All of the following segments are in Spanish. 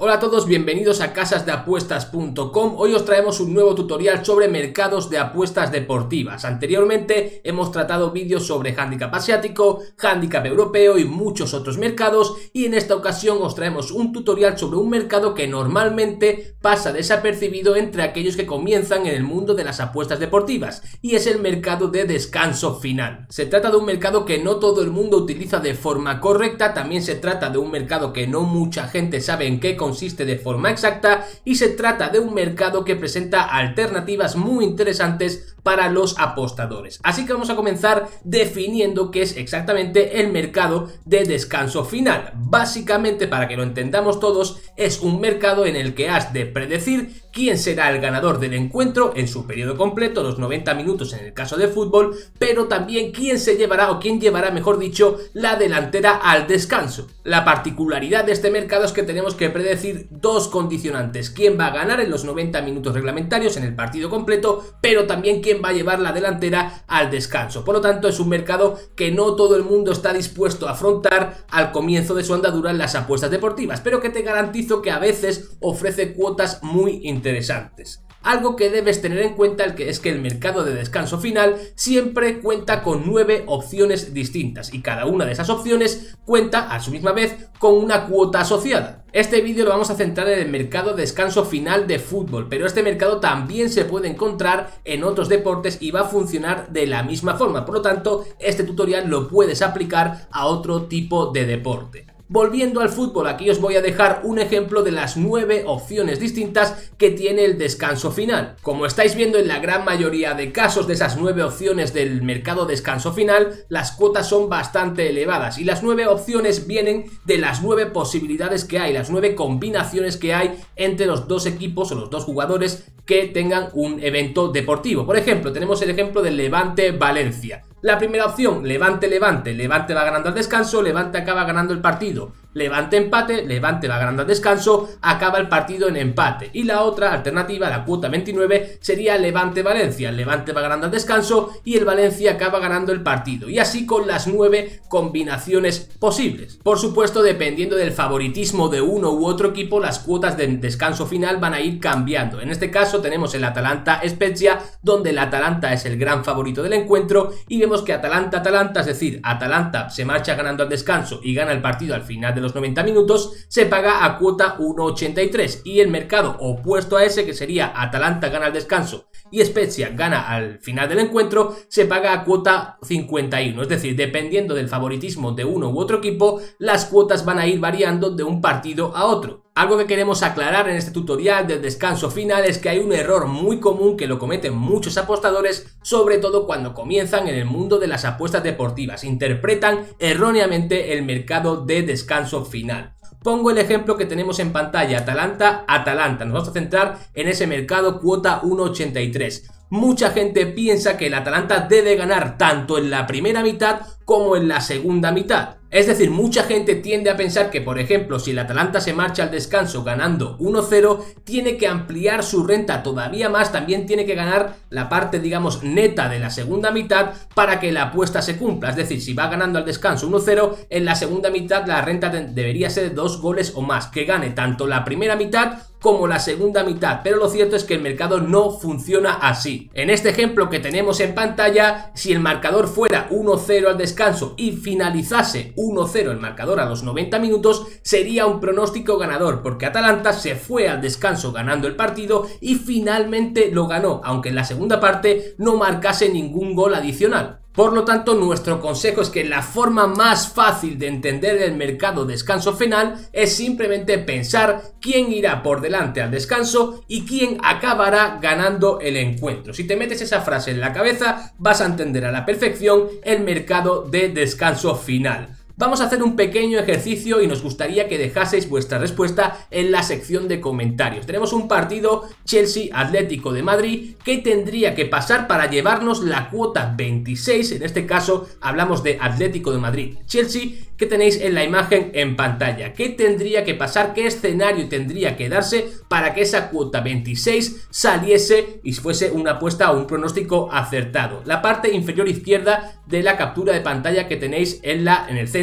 Hola a todos, bienvenidos a casasdeapuestas.com. Hoy os traemos un nuevo tutorial sobre mercados de apuestas deportivas. Anteriormente hemos tratado vídeos sobre handicap asiático, handicap europeo y muchos otros mercados, y en esta ocasión os traemos un tutorial sobre un mercado que normalmente pasa desapercibido entre aquellos que comienzan en el mundo de las apuestas deportivas, y es el mercado de descanso final. Se trata de un mercado que no todo el mundo utiliza de forma correcta, también se trata de un mercado que no mucha gente sabe en qué consiste de forma exacta, y se trata de un mercado que presenta alternativas muy interesantes para los apostadores. Así que vamos a comenzar definiendo qué es exactamente el mercado de descanso final. Básicamente, para que lo entendamos todos, es un mercado en el que has de predecir quién será el ganador del encuentro en su periodo completo, los 90 minutos en el caso de fútbol, pero también quién se llevará o quién llevará, mejor dicho, la delantera al descanso. La particularidad de este mercado es que tenemos que predecir dos condicionantes: quién va a ganar en los 90 minutos reglamentarios en el partido completo, pero también quién va a llevar la delantera al descanso. Por lo tanto, es un mercado que no todo el mundo está dispuesto a afrontar al comienzo de su andadura en las apuestas deportivas, pero que te garantizo que a veces ofrece cuotas muy interesantes. Algo que debes tener en cuenta es que el mercado de descanso final siempre cuenta con 9 opciones distintas, y cada una de esas opciones cuenta a su misma vez con una cuota asociada. Este vídeo lo vamos a centrar en el mercado de descanso final de fútbol, pero este mercado también se puede encontrar en otros deportes y va a funcionar de la misma forma. Por lo tanto, este tutorial lo puedes aplicar a otro tipo de deporte. Volviendo al fútbol, aquí os voy a dejar un ejemplo de las 9 opciones distintas que tiene el descanso final. Como estáis viendo, en la gran mayoría de casos de esas 9 opciones del mercado descanso final, las cuotas son bastante elevadas, y las 9 opciones vienen de las 9 posibilidades que hay, las 9 combinaciones que hay entre los dos equipos o los dos jugadores que tengan un evento deportivo. Por ejemplo, tenemos el ejemplo del Levante-Valencia. La primera opción, Levante-Levante, Levante va ganando al descanso, Levante acaba ganando el partido. Levante-empate, Levante va ganando al descanso, acaba el partido en empate. Y la otra alternativa, la cuota 29, sería Levante-Valencia, Levante va ganando al descanso y el Valencia acaba ganando el partido. Y así con las 9 combinaciones posibles. Por supuesto, dependiendo del favoritismo de uno u otro equipo, las cuotas de descanso final van a ir cambiando. En este caso tenemos el Atalanta-Spezia, donde el Atalanta es el gran favorito del encuentro, y vemos que Atalanta-Atalanta, es decir, Atalanta se marcha ganando al descanso y gana el partido al final de los 90 minutos, se paga a cuota 1,83, y el mercado opuesto a ese, que sería Atalanta gana al descanso y Spezia gana al final del encuentro, se paga a cuota 51. Es decir, dependiendo del favoritismo de uno u otro equipo, las cuotas van a ir variando de un partido a otro. Algo que queremos aclarar en este tutorial del descanso final es que hay un error muy común que lo cometen muchos apostadores, sobre todo cuando comienzan en el mundo de las apuestas deportivas. Interpretan erróneamente el mercado de descanso final. Pongo el ejemplo que tenemos en pantalla, Atalanta-Atalanta. Nos vamos a centrar en ese mercado cuota 1,83. Mucha gente piensa que el Atalanta debe ganar tanto en la primera mitad como en la segunda mitad. Es decir, mucha gente tiende a pensar que, por ejemplo, si el Atalanta se marcha al descanso ganando 1-0, tiene que ampliar su renta todavía más, también tiene que ganar la parte, digamos, neta de la segunda mitad para que la apuesta se cumpla. Es decir, si va ganando al descanso 1-0, en la segunda mitad la renta debería ser de 2 goles o más, que gane tanto la primera mitad como la segunda mitad, pero lo cierto es que el mercado no funciona así. En este ejemplo que tenemos en pantalla, si el marcador fuera 1-0 al descanso y finalizase 1-0 el marcador a los 90 minutos, sería un pronóstico ganador, porque Atalanta se fue al descanso ganando el partido y finalmente lo ganó, aunque en la segunda parte no marcase ningún gol adicional. Por lo tanto, nuestro consejo es que la forma más fácil de entender el mercado descanso final es simplemente pensar quién irá por delante al descanso y quién acabará ganando el encuentro. Si te metes esa frase en la cabeza, vas a entender a la perfección el mercado de descanso final. Vamos a hacer un pequeño ejercicio y nos gustaría que dejaseis vuestra respuesta en la sección de comentarios. Tenemos un partido Chelsea-Atlético de Madrid. ¿Qué tendría que pasar para llevarnos la cuota 26? En este caso hablamos de Atlético de Madrid-Chelsea, que tenéis en la imagen en pantalla. ¿Qué tendría que pasar? ¿Qué escenario tendría que darse para que esa cuota 26 saliese y fuese una apuesta o un pronóstico acertado? La parte inferior izquierda de la captura de pantalla que tenéis en el centro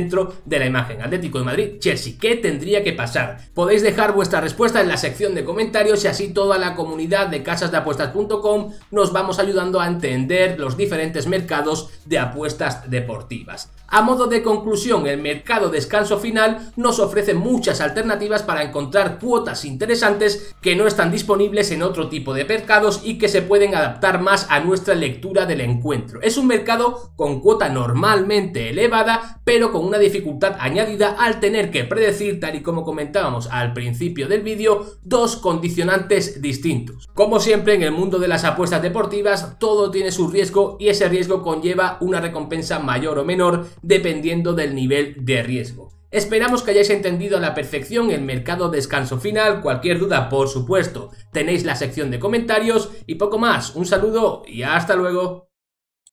dentro de la imagen. Atlético de Madrid, Chelsea, ¿qué tendría que pasar? Podéis dejar vuestra respuesta en la sección de comentarios y así toda la comunidad de casasdeapuestas.com nos vamos ayudando a entender los diferentes mercados de apuestas deportivas. A modo de conclusión, el mercado descanso final nos ofrece muchas alternativas para encontrar cuotas interesantes que no están disponibles en otro tipo de mercados y que se pueden adaptar más a nuestra lectura del encuentro. Es un mercado con cuota normalmente elevada, pero con una dificultad añadida al tener que predecir, tal y como comentábamos al principio del vídeo, dos condicionantes distintos. Como siempre en el mundo de las apuestas deportivas, todo tiene su riesgo y ese riesgo conlleva una recompensa mayor o menor dependiendo del nivel de riesgo. Esperamos que hayáis entendido a la perfección el mercado descanso final. Cualquier duda, por supuesto, tenéis la sección de comentarios y poco más. Un saludo y hasta luego.